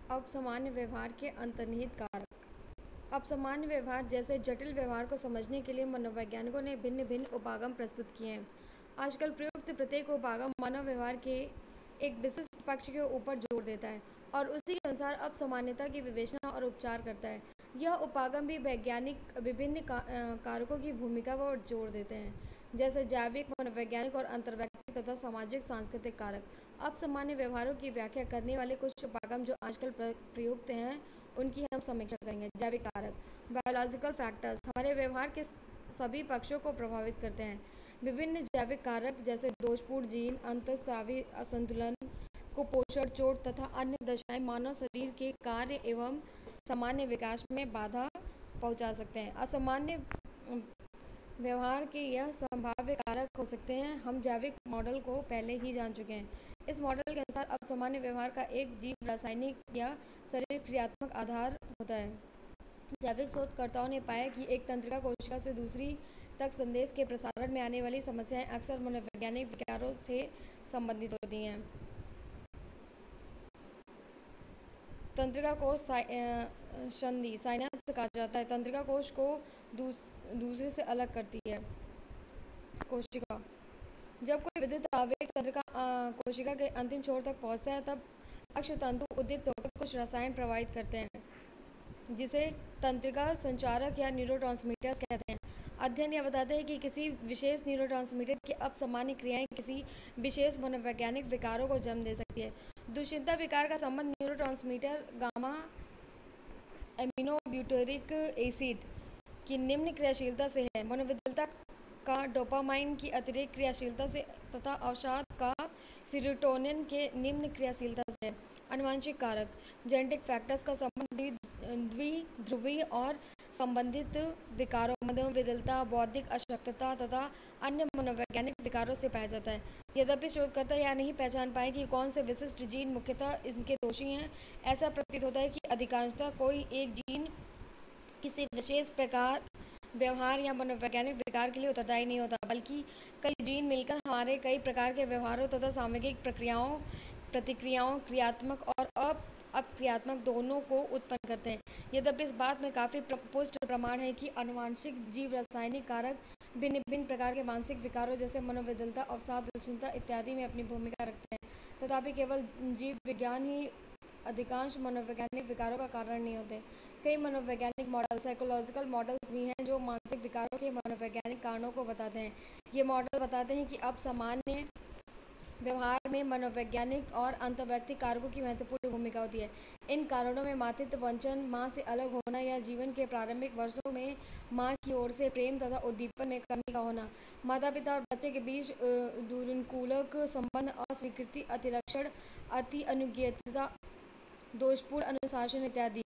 अब सामान्य व्यवहार के अंतर्निहित कारक। अब सामान्य व्यवहार जैसे जटिल व्यवहार को समझने के लिए मनोवैज्ञानिकों ने भिन्न भिन्न उपागम प्रस्तुत किए हैं। आजकल प्रयुक्त प्रत्येक उपागम मानव व्यवहार के एक विशिष्ट पक्ष के ऊपर जोर देता है और उसी के अनुसार अब सामान्यता की विवेचना और उपचार करता है। यह उपागम भी वैज्ञानिक विभिन्न कारकों की भूमिका पर जोर देते हैं, जैसे जैविक, मनोवैज्ञानिक और अंतर्वैयक्तिक तथा सामाजिक सांस्कृतिक कारक। अब सामान्य व्यवहारों की व्याख्या करने वाले कुछ उपागम जो आजकल प्रयुक्त हैं उनकी हम समीक्षा करेंगे। जैविक कारक, बायोलॉजिकल फैक्टर्स हमारे व्यवहार के सभी पक्षों को प्रभावित करते हैं। विभिन्न जैविक कारक जैसे दोषपूर्ण जीन, अंतःस्रावी असंतुलन, कुपोषण, चोट तथा अन्य दशाएं मानव शरीर के कार्य एवं सामान्य विकास में बाधा पहुंचा सकते हैं। असामान्य व्यवहार के यह संभाव्य कारक हो सकते हैं। हम जैविक मॉडल को पहले ही जान चुके हैं। इस मॉडल के अनुसार अब सामान्य व्यवहार का एक जीव रासायनिक या शरीर क्रियात्मक आधार होता है। जैविक शोधकर्ताओं ने पाया कि एक तंत्रिका कोशिका से दूसरी तक संदेश के प्रसारण में आने वाली समस्याएं अक्सर मनोवैज्ञानिक विकारों से संबंधित होती हैं। तंत्रिका कोश संधि साइनेप्स कहा जाता है। तंत्रिका कोश को दूसरे से अलग करती है। कोशिका, जब कोई विद्युत आवेग तंत्रिका कोशिका के अंतिम छोर तक पहुंचता है तब अक्षतंतु उद्दीप्त होकर कुछ रसायन प्रवाहित करते हैं जिसे तंत्रिका संचारक या न्यूरोट्रांसमीटर्स कहते हैं। अध्ययन यह बताते हैं कि किसी विशेष न्यूरोट्रांसमीटर की असामान्य क्रियाएं किसी विशेष मनोवैज्ञानिक विकारों को जन्म दे सकती है। दुश्चिंता विकार का संबंध न्यूरोट्रांसमीटर गामा एमिनोब्यूटेरिक एसिड की निम्न क्रियाशीलता से है। मनोविद्यता का डोपामाइन की अतिरिक्त क्रियाशीलता से तथा अवसाद का सीरोटोनिन के निम्न क्रियाशीलता से है। आनुवंशिक कारक, जेनेटिक फैक्टर्स का संबंध द्विध्रुवीय और संबंधित विकारों, मनोविद्यता, बौद्धिक अशक्तता तथा अन्य मनोवैज्ञानिक विकारों से पाया जाता है। यद्यपि शोधकर्ता यह नहीं पहचान पाए कि कौन से विशिष्ट जीन मुख्यतः इनके दोषी हैं, ऐसा प्रतीत होता है कि अधिकांशतः कोई एक जीन किसी विशेष प्रकार व्यवहार या मनोवैज्ञानिक विकार के लिए उत्तरदायी नहीं होता, बल्कि कई जीन मिलकर हमारे कई प्रकार के व्यवहारों तथा सामूहिक प्रक्रियाओं प्रतिक्रियाओं क्रियात्मक और अपक्रियात्मक दोनों को उत्पन्न करते हैं। यद्यपि इस बात में काफ़ी पुष्ट प्रमाण है कि आनुवंशिक जीव रासायनिक कारक भिन्न भिन्न प्रकार के मानसिक विकारों जैसे मनोविद्यता, अवसाद, दुश्चिंता इत्यादि में अपनी भूमिका रखते हैं। तथापि केवल जीव विज्ञान ही अधिकांश मनोवैज्ञानिक विकारों का कारण नहीं होते। कई मनोवैज्ञानिक मॉडल, साइकोलॉजिकल मॉडल्स भी हैं जो मानसिक विकारों के मनोवैज्ञानिक कारणों को बताते हैं। ये मॉडल बताते हैं कि अब सामान्य व्यवहार में मनोवैज्ञानिक और अंतर्वैयक्तिक कारकों की महत्वपूर्ण भूमिका होती है। इन कारणों में मातृत्व वंचन, माँ से अलग होना या जीवन के प्रारंभिक वर्षों में माँ की ओर से प्रेम तथा उद्दीपन में कमी का होना, माता पिता और बच्चे के बीच दुरनुकूलक संबंध, अस्वीकृति, अतिरक्षण, अति अनुज्ञेयता, दोषपूर्ण अनुशासन इत्यादि।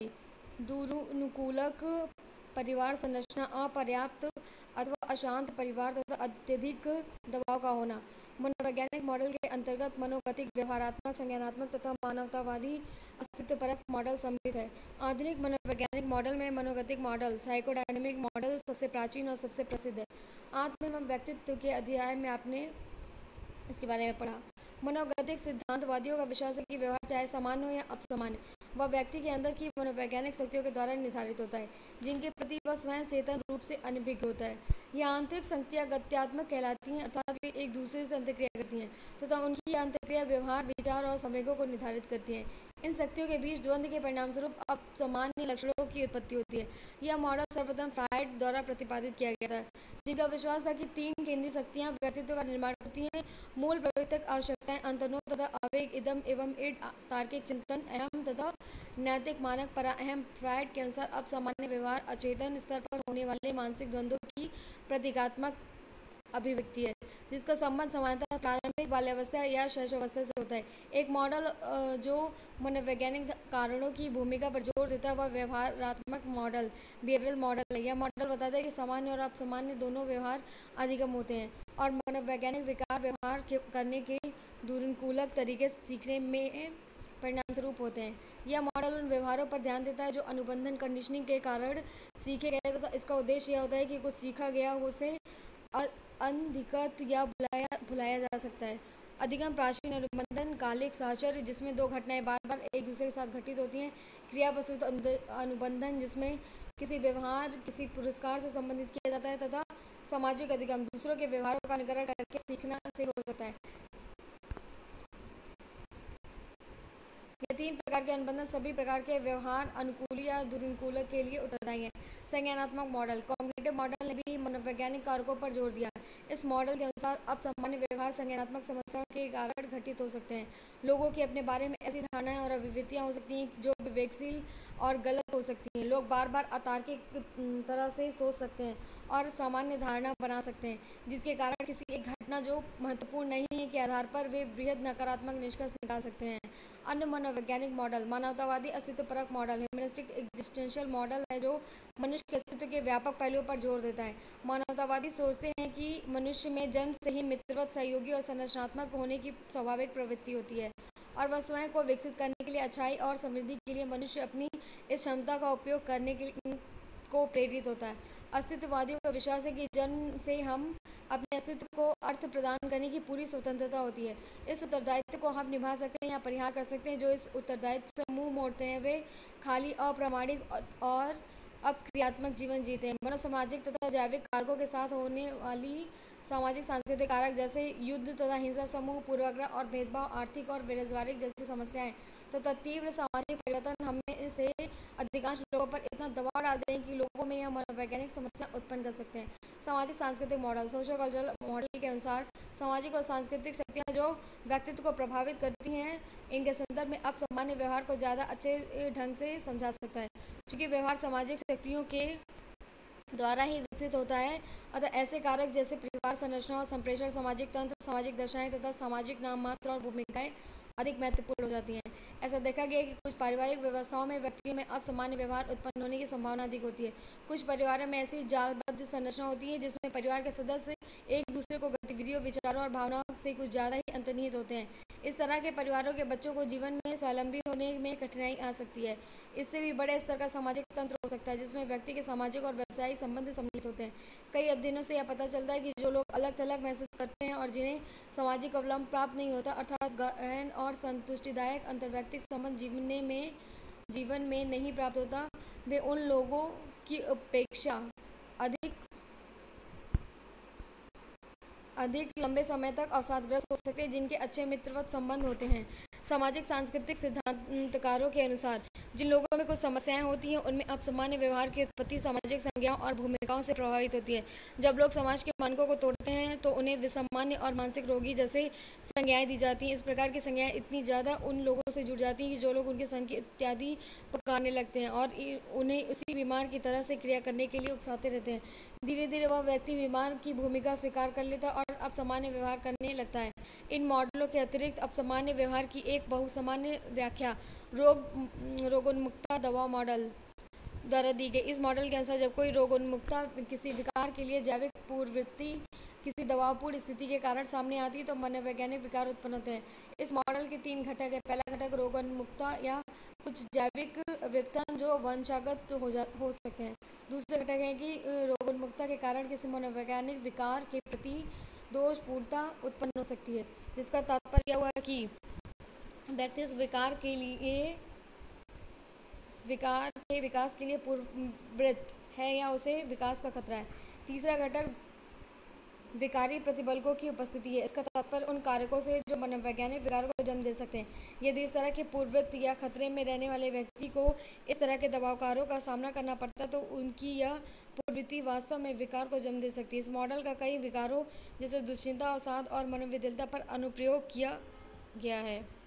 दुरनुकूलक परिवार संरचना, अपर्याप्त अथवा अशांत परिवार तथा अत्यधिक दबाव का होना। मनोवैज्ञानिक मॉडल के अंतर्गत मनोगतिक, व्यवहारात्मक, संज्ञानात्मक तथा मानवतावादी अस्तित्वपरक मॉडल सम्मिलित है। आधुनिक मनोवैज्ञानिक मॉडल में मनोगतिक मॉडल, साइकोडायनेमिक मॉडल सबसे प्राचीन और सबसे प्रसिद्ध है। आत्म एवं व्यक्तित्व के अध्याय में आपने इसके बारे में पढ़ा। मनोगतिक सिद्धांतवादियों का विश्वास है कि व्यवहार चाहे सामान्य हो या अपसामान्य, वह व्यक्ति के अंदर की मनोवैज्ञानिक शक्तियों के द्वारा निर्धारित होता है, जिनके प्रति वह स्वयं चेतन रूप से अनभिज्ञ होता है। ये आंतरिक शक्तियाँ गत्यात्मक कहलाती हैं, अर्थात वे एक दूसरे से अंतर्क्रिया करती हैं तथा उनकी अंतर्क्रिया व्यवहार, विचार और संवेगों को निर्धारित करती हैं। इन शक्तियों के बीच द्वंद्व के परिणामस्वरूप अपसामान्य लक्षणों की उत्पत्ति होती है। यह मॉडल सर्वप्रथम फ्रायड द्वारा प्रतिपादित किया गया था, जिनका विश्वास था कि तीन केंद्रीय शक्तियाँ व्यक्तित्व का निर्माण करती हैं: मूल प्रवृत्तिक आवश्यकताएं, अंतर्मुख तथा आवेग, इदम एवं इड, तार्किक चिंतन, अहम तथा नैतिक मानक, परा अहम। फ्रायड के अनुसार अब सामान्य व्यवहार अचेतन स्तर पर होने वाले मानसिक द्वंद्वों की प्रतीकात्मक अभिव्यक्ति है, जिसका संबंध सामान्यतः प्रारंभिक बाल्यावस्था या शैशवावस्था से होता है। एक मॉडल जो मनोवैज्ञानिक कारणों की भूमिका पर जोर देता है वह व्यवहारात्मक मॉडल, बिहेवियरल मॉडल है। यह मॉडल बताता है कि सामान्य और अपसामान्य दोनों व्यवहार अधिगम होते हैं और मनोवैज्ञानिक विकार व्यवहार करने के दुरनुकूलक तरीके सीखने में परिणामस्वरूप होते हैं। यह मॉडल उन व्यवहारों पर ध्यान देता है जो अनुबंधन कंडीशनिंग के कारण सीखे गए तथा इसका उद्देश्य यह होता है कि कुछ सीखा गया उसे अनधिकृत या भुलाया जा सकता है। अधिगम प्राचीन अनुबंधन कालिक साहचर्य जिसमें दो घटनाएं बार बार एक दूसरे के साथ घटित होती हैं। क्रिया प्रसूत अनुबंधन जिसमें किसी व्यवहार किसी पुरस्कार से संबंधित किया जाता है। तथा सामाजिक अधिगम दूसरों के व्यवहारों का अनुकरण करके सीखना से हो सकता है। ये तीन प्रकार के अनुबंधन सभी प्रकार के व्यवहार अनुकूल या दुरनुकूल के लिए उत्तरदायी हैं। संज्ञानात्मक मॉडल कॉग्निटिव मॉडल ने भी मनोवैज्ञानिक कारकों पर जोर दिया है। इस मॉडल के अनुसार अब सामान्य व्यवहार संज्ञानात्मक समस्याओं के कारण घटित हो सकते हैं। लोगों की अपने बारे में ऐसी धारणाएं और अभिव्यक्तियां हो सकती हैं जो विवेकशील और गलत हो सकती हैं। लोग बार बार अतार्किक तरह से सोच सकते हैं और सामान्य धारणा बना सकते हैं जिसके कारण किसी एक घटना जो महत्वपूर्ण नहीं है के आधार पर वे बृहद नकारात्मक निष्कर्ष निकाल सकते हैं। अन्य मनोवैज्ञानिक मॉडल मानवतावादी अस्तित्वपरक मॉडल ह्यूमनिस्टिक एग्जिस्टेंशियल मॉडल है जो मनुष्य के अस्तित्व के व्यापक पहलुओं पर जोर देता है। मानवतावादी सोचते हैं कि मनुष्य में जन्म से ही मित्रवत सहयोगी और संरचनात्मक होने की स्वाभाविक प्रवृत्ति होती है और वह स्वयं को विकसित करने के लिए अच्छाई और समृद्धि के लिए मनुष्य अपनी इस क्षमता का उपयोग करने को प्रेरित होता है। अस्तित्ववादियों का विश्वास है कि जन्म से हम अपने अस्तित्व को अर्थ प्रदान करने की पूरी स्वतंत्रता होती है। इस उत्तरदायित्व को हम निभा सकते हैं या परिहार कर सकते हैं। जो इस उत्तरदायित्व से मुंह मोड़ते हैं वे खाली अप्रामाणिक और अक्रियात्मक जीवन जीते हैं। मनोसामाजिक तथा जैविक कारकों के साथ होने वाली सामाजिक सांस्कृतिक कारक जैसे युद्ध तथा हिंसा समूह पूर्वाग्रह और भेदभाव आर्थिक और बेरोजगारी जैसी समस्याएं तथा तीव्र सामाजिक परिवर्तन हमें से अधिकांश लोगों पर इतना दबाव डालते हैं कि लोगों में यह मनोवैज्ञानिक समस्या उत्पन्न कर सकते हैं। सामाजिक सांस्कृतिक मॉडल सोशो कल्चरल मॉडल के अनुसार सामाजिक और सांस्कृतिक शक्तियाँ जो व्यक्तित्व को प्रभावित करती हैं इनके संदर्भ में अब सामान्य व्यवहार को ज़्यादा अच्छे ढंग से समझा सकता है। चूँकि व्यवहार सामाजिक शक्तियों के द्वारा ही विकसित होता है अतः ऐसे कारक जैसे परिवार संरचना और संप्रेषण सामाजिक तंत्र सामाजिक दशाएं तथा सामाजिक नाम मात्र और भूमिकाएं अधिक महत्वपूर्ण हो जाती हैं। ऐसा देखा गया है कि कुछ पारिवारिक व्यवस्थाओं में व्यक्तियों में असामान्य व्यवहार उत्पन्न होने की संभावना अधिक होती है। कुछ परिवारों में ऐसी जालबद्ध संरचना होती है जिसमें परिवार के सदस्य एक दूसरे को गतिविधियों विचारों और भावनाओं से कुछ ज़्यादा ही अंतर्निहित होते हैं। इस तरह के परिवारों के बच्चों को जीवन में स्वावलंबी होने में कठिनाई आ सकती है। इससे भी बड़े स्तर का सामाजिक तंत्र हो सकता है जिसमें व्यक्ति के सामाजिक और व्यावसायिक संबंध सम्मिलित होते हैं। कई अध्ययनों से यह पता चलता है कि जो लोग अलग थलग महसूस करते हैं और जिन्हें सामाजिक अवलंब प्राप्त नहीं होता अर्थात गहन और संतुष्टिदायक अंतर्वैयक्तिक संबंध जीवन में नहीं प्राप्त होता वे उन लोगों की अपेक्षा अधिक लंबे समय तक अवसादग्रस्त हो सकते हैं जिनके अच्छे मित्रवत संबंध होते हैं। सामाजिक सांस्कृतिक सिद्धांतकारों के अनुसार जिन लोगों में कुछ समस्याएं होती हैं उनमें अब सामान्य व्यवहार की उत्पत्ति सामाजिक संज्ञाओं और भूमिकाओं से प्रभावित होती है। जब लोग समाज के मानकों को तोड़ते हैं तो उन्हें विसामान्य और मानसिक रोगी जैसे संज्ञाएं दी जाती हैं। इस प्रकार की संज्ञाएं इतनी ज़्यादा उन लोगों से जुड़ जाती हैं कि जो लोग उनके सन की इत्यादि पुकारने लगते हैं और उन्हें उसी बीमार की तरह से क्रिया करने के लिए उकसाते रहते हैं। धीरे धीरे वह व्यक्ति बीमार की भूमिका स्वीकार कर लेता है और अब सामान्य व्यवहार करने लगता है। इन मॉडलों के अतिरिक्त अब सामान्य व्यवहार की एक बहुसामान्य व्याख्या रोगोन्मुक्ता दवा मॉडल द्वारा दी गई। इस मॉडल के अनुसार जब कोई रोगोन्मुक्ता किसी विकार के लिए जैविक पूर्ववृत्ति किसी दबावपूर्ण स्थिति के कारण सामने आती है तो मनोवैज्ञानिक विकार उत्पन्न होते हैं। इस मॉडल के तीन घटक है। पहला घटक रोगोन्मुक्ता या कुछ जैविक विपतन जो वंशागत हो सकते हैं। दूसरा घटक है कि रोगोन्मुक्ता के कारण किसी मनोवैज्ञानिक विकार के प्रति दोषपूर्णता उत्पन्न हो सकती है जिसका तात्पर्य हुआ कि व्यक्ति उस विकार के विकास के लिए पूर्ववृत्त है या उसे विकास का खतरा है। तीसरा घटक विकारी प्रतिबल्कों की उपस्थिति है। इसका तात्पर्य उन कारकों से जो मनोवैज्ञानिक विकारों को जन्म दे सकते हैं। यदि इस तरह के पूर्ववृत्त या खतरे में रहने वाले व्यक्ति को इस तरह के दबावकारों का सामना करना पड़ता तो उनकी यह पूर्ववृत्ति वास्तव में विकार को जन्म दे सकती है। इस मॉडल का कई विकारों जैसे दुश्चिंता अवसाद और मनोविकलता पर अनुप्रयोग किया गया है।